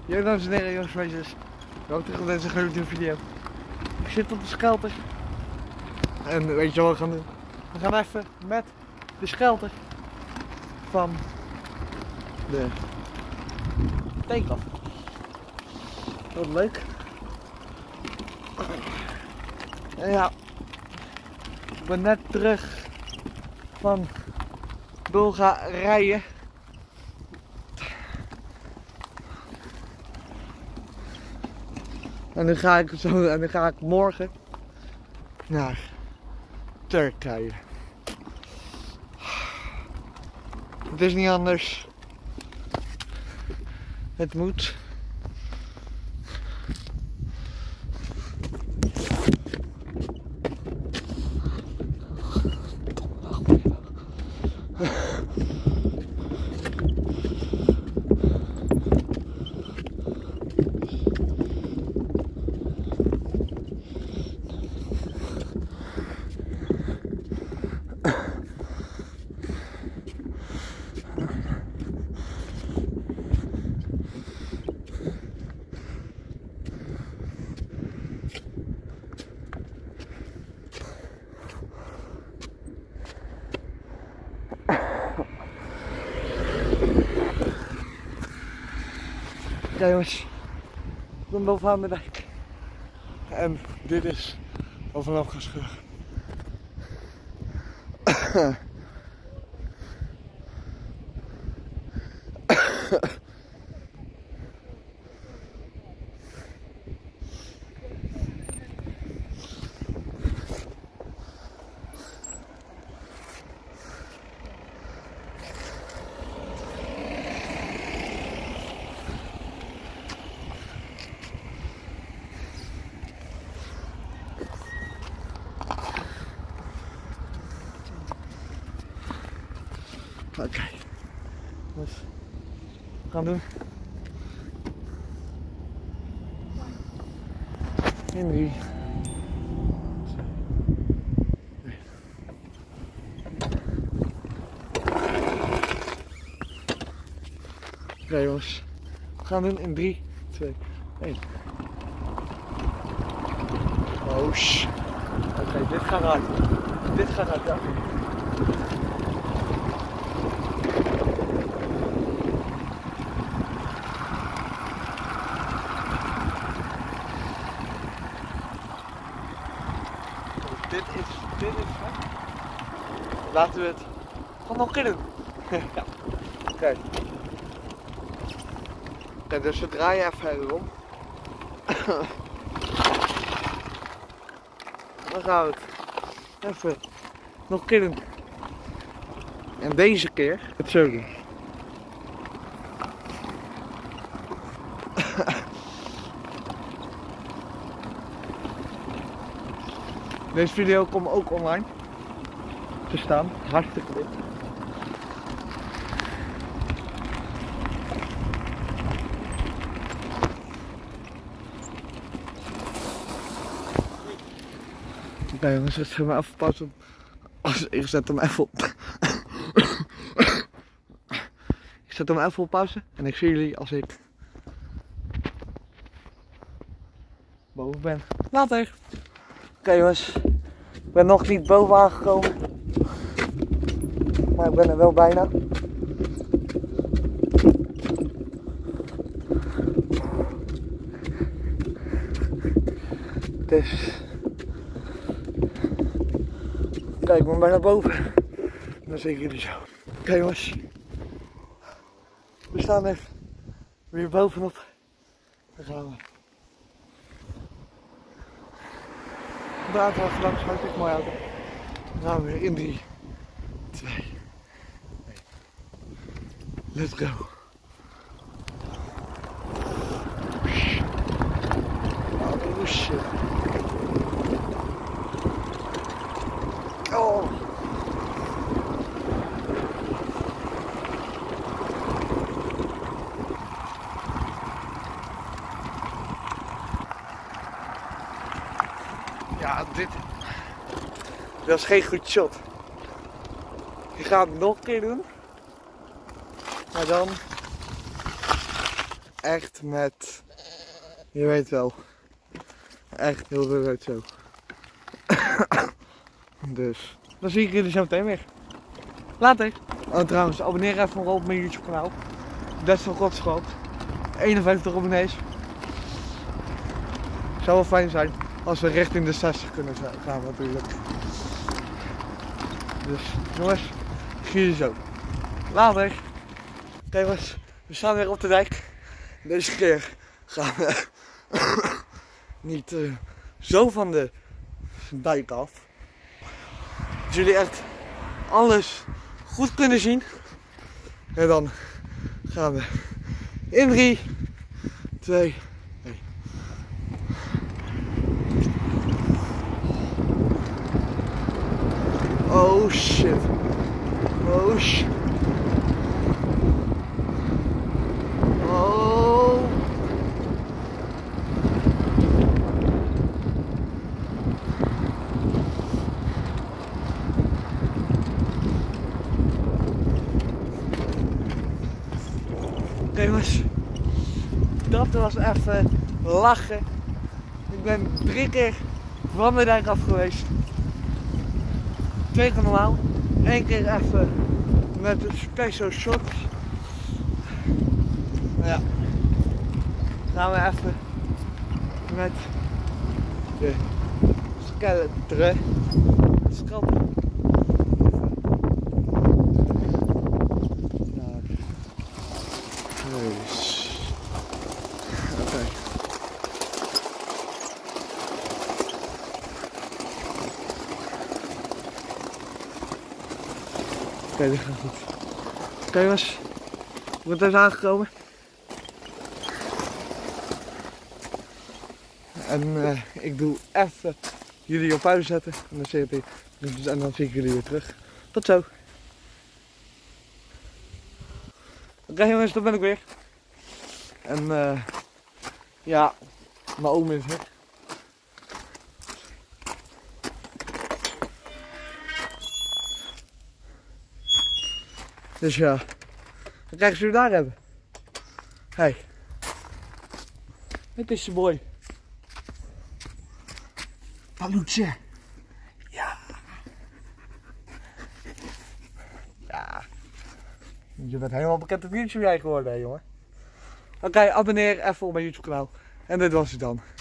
Yo dames en heren, jongens en meisjes. Welkom terug op deze gloednieuwe video. Ik zit op de Schelter. En weet je wat we gaan doen? We gaan even met de Schelter van de take-off. Wat leuk. En ja, ik ben net terug van Bulgarije. En nu ga ik morgen naar Turkije. Het is niet anders. Het moet. Ja jongens, ik ben bovenaan de dijk en dit is waar vanaf gaan scheuren. Oké, dus we gaan doen. In 3. Oké jongens, we gaan doen in 3, 2, 1. Oh shh. Oké, dit gaat hard. Dit gaat hard, ja. Dit is laten we het gewoon nog een keer doen. Ja. Oké. Ja, dus we draaien even verder om. Dan gaan we het even nog een keer doen. En deze keer het zo doen. Deze video komt ook online te staan. Hartstikke dit. Oké jongens, ik zet hem even pauze op. Ik zet hem even op. Ik zet hem even op pauze en ik zie jullie als ik boven ben. Later! Oké jongens, ik ben nog niet boven aangekomen, maar ik ben er wel bijna. Dus, kijk, ik ben bijna boven. En dan zie ik jullie zo. Oké jongens, we staan er weer bovenop. Daar gaan we. Inderdaad wel even langs, hartstikke mooi auto. Dan gaan we weer in 3, 2, 1. Let's go. Oh shit. Oh. Ja, dat is geen goed shot. Je gaat het nog een keer doen. Maar dan echt met, je weet wel, echt heel veel uit zo. Dus, dan zie ik jullie zo meteen weer. Later. Oh trouwens, abonneer even op mijn YouTube kanaal. Des van Godschap. 51 abonnees. Zou wel fijn zijn als we richting de 60 kunnen gaan natuurlijk. Dus jongens, ik zie jullie zo. Later. Oké jongens, we staan weer op de dijk. Deze keer gaan we niet zo van de dijk af. Dat jullie echt alles goed kunnen zien. En dan gaan we in 3, 2, 1. Oh shit. Oh shit. Oh. Oké jongens, dat was even lachen. Ik ben 3 keer van de dijk af geweest. 2 keer normaal. 1 keer even met de special shots. Nou ja, gaan we even met de skeleteren. Oké. Oké, dat gaat goed. Oké jongens, ik ben thuis aangekomen. En ik doe even jullie op pauze zetten. En dan zie ik jullie weer terug. Tot zo. Oké jongens, daar ben ik weer. En ja, mijn oom is er. Dus ja, dan krijgen ze daar hebben. Hey, dit is je boy. Paluche. Ja. Ja. Je bent helemaal bekend op YouTube geworden, hè, jongen. Oké, abonneer even op mijn YouTube kanaal. En dit was het dan.